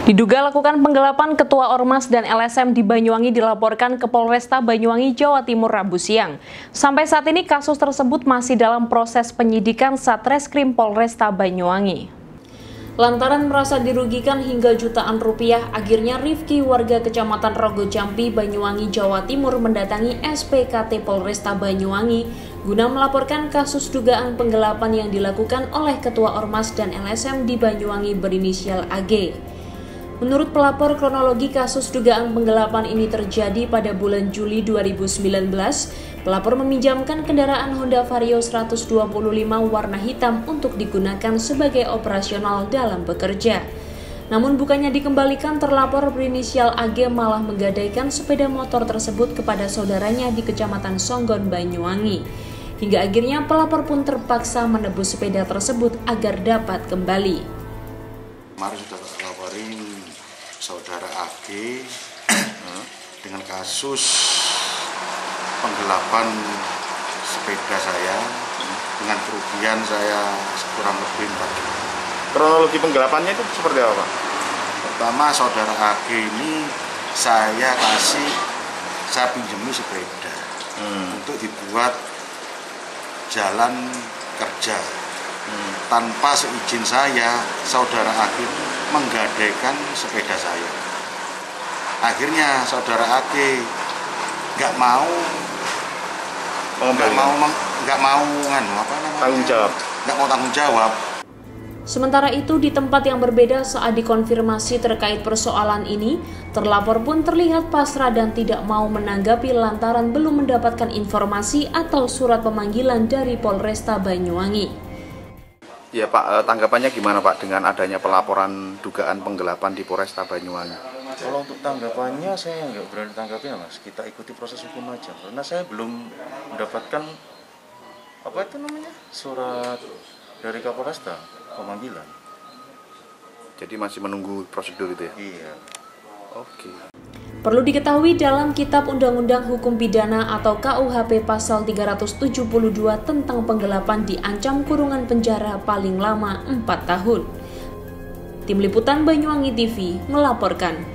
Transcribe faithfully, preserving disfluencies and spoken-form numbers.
Diduga lakukan penggelapan Ketua Ormas dan L S M di Banyuwangi dilaporkan ke Polresta Banyuwangi, Jawa Timur Rabu siang. Sampai saat ini kasus tersebut masih dalam proses penyidikan Satreskrim Polresta Banyuwangi. Lantaran merasa dirugikan hingga jutaan rupiah, akhirnya Rifki warga Kecamatan Rogojampi, Banyuwangi, Jawa Timur mendatangi S P K T Polresta Banyuwangi guna melaporkan kasus dugaan penggelapan yang dilakukan oleh Ketua Ormas dan L S M di Banyuwangi berinisial A G. Menurut pelapor, kronologi kasus dugaan penggelapan ini terjadi pada bulan Juli dua ribu sembilan belas. Pelapor meminjamkan kendaraan Honda Vario seratus dua puluh lima warna hitam untuk digunakan sebagai operasional dalam bekerja. Namun bukannya dikembalikan, terlapor berinisial A G malah menggadaikan sepeda motor tersebut kepada saudaranya di Kecamatan Songgon, Banyuwangi. Hingga akhirnya pelapor pun terpaksa menebus sepeda tersebut agar dapat kembali. Kemarin sudah laporin saudara A G dengan kasus penggelapan sepeda saya dengan kerugian saya kurang lebih empat juta. Kronologi penggelapannya itu seperti apa, Pak? Pertama, saudara A G ini saya kasih, saya pinjami sepeda hmm. untuk dibuat jalan kerja. Hmm. Tanpa seizin saya, saudara A G menggadaikan sepeda saya. Akhirnya saudara A G nggak mau, nggak mau, nggak mau nganu apa namanya? Tanggung jawab. Nggak mau tanggung jawab. Sementara itu, di tempat yang berbeda saat dikonfirmasi terkait persoalan ini, terlapor pun terlihat pasrah dan tidak mau menanggapi lantaran belum mendapatkan informasi atau surat pemanggilan dari Polresta Banyuwangi. Ya Pak, tanggapannya gimana Pak dengan adanya pelaporan dugaan penggelapan di Polresta Banyuwangi? Kalau untuk tanggapannya saya nggak berani tanggapin Mas, kita ikuti proses hukum aja. Karena saya belum mendapatkan apa itu namanya surat dari Kapolresta pemanggilan. Jadi masih menunggu prosedur itu ya? Iya. Oke. Perlu diketahui dalam Kitab Undang-Undang Hukum Pidana atau K U H P pasal tiga ratus tujuh puluh dua tentang penggelapan diancam kurungan penjara paling lama empat tahun. Tim Liputan Banyuwangi T V melaporkan.